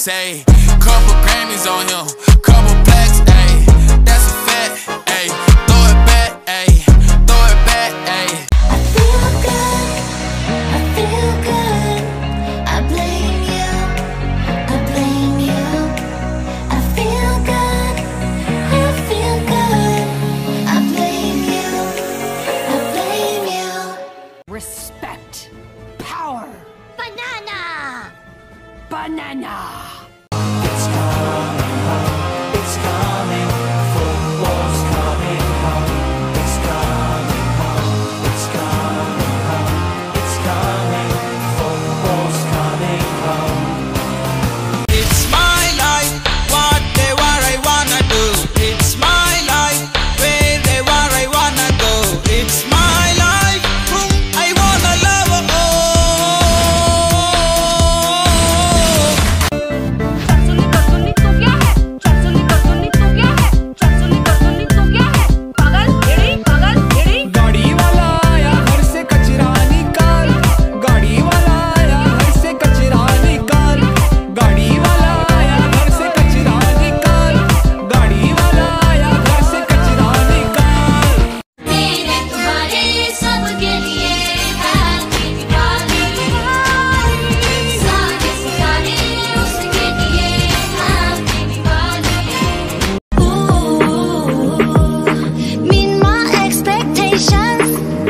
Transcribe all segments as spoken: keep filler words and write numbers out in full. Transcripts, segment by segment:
racks, ayy. Couple Grammys on him, couple blacks, ayy. That's a fact, ayy. Throw it back, ayy. Throw it back, ayy. I feel good, I feel good. I blame you, I blame you. I feel good, I feel good. I blame you, I blame you. Respect, power, Banana, banana. It's coming home, it's coming, football's coming home. It's coming home, it's coming home, it's coming, football's coming home. It's my life, whatever I wanna do. It's my life, wherever I wanna go. It's my life, whom I wanna love. Oh. गाड़ी वाला आया घर से कचरा निकाल, गाड़ी वाला आया घर से कचरा निकाल, गाड़ी वाला आया घर से कचरा निकाल, गाड़ी वाला आया घर से कचरा निकाल। मेरे तुम्हारे सबके लिए हैप्पी दिवाली। सारे सितारे उसके लिए happy Diwali. Meet my expectations.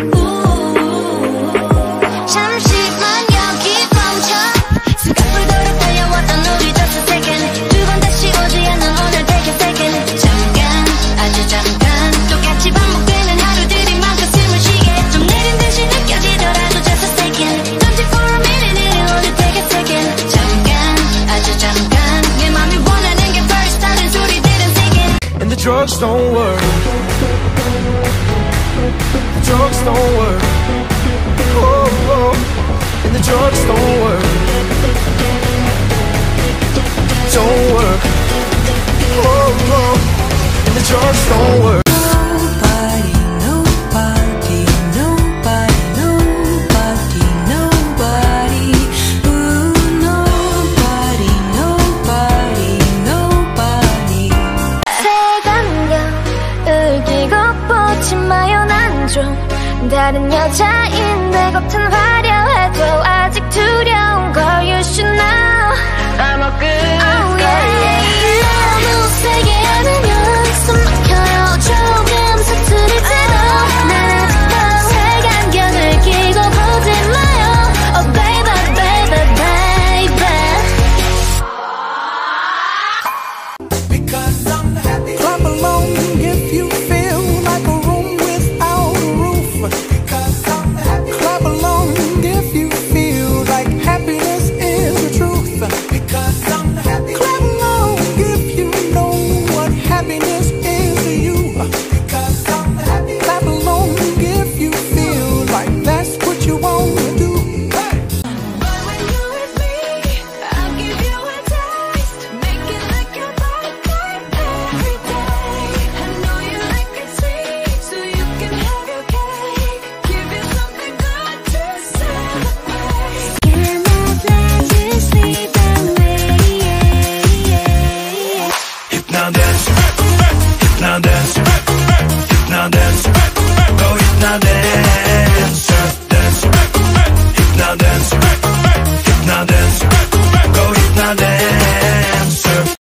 잠시만 여기 멈춰. 순간불도로 달려왔던 우리 just a second. 두 번 다시 오지 않는 오늘 take a second. 잠깐 아주 잠깐 똑같이 반복되는 하루들이 막 가슴을 쉬게 좀 내린 듯이 느껴지더라도 just a second. Don't you for a minute it only take a second. 잠깐 아주 잠깐 내 맘이 원하는 게 first 다른 소리들은 second. And the drugs don't work. The drugs don't work. Oh, oh. And the drugs don't work. Don't work. Oh, oh. And the drugs don't work. Nobody, nobody, nobody, nobody, nobody. Ooh, nobody, nobody, nobody. 색안경 울기고 보지 마요. 난 좀 다른 여자인데 겉은 화려해도 아직 두려운 걸 you should know. I'm a good oh, yeah. 너무 세게 안으면 숨 막혀요. 조금 서투를지도 난 아직도 색안경을 끼고 보지 마요. Oh baby baby baby. Because I'm happy. Clap along if you feel like a room without a roof. Because I'm happy. Clap along if you feel like happiness is the truth. Because I'm happy. Clap along if you know what happiness is to you. Because I'm happy. Clap along if you feel like that's what you want to do. But when you're with me, I'll give you a taste. Make it like your birthday every day. I know you like it sweet, so you can have your cake. Give you something good to celebrate. Cannot let you sleep away. Hypno dance. Hypno dance. Hypno dance. Go hypno dance. Dance. Hypno dance. Hypno dance. Go hypno dance.